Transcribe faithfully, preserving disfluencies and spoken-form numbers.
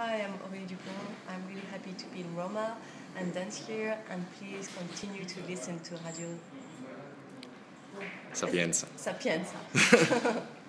Hi, I'm Aurélie Dupont. I'm really happy to be in Roma and dance here, and please continue to listen to Radio Sapienza. Sapienza.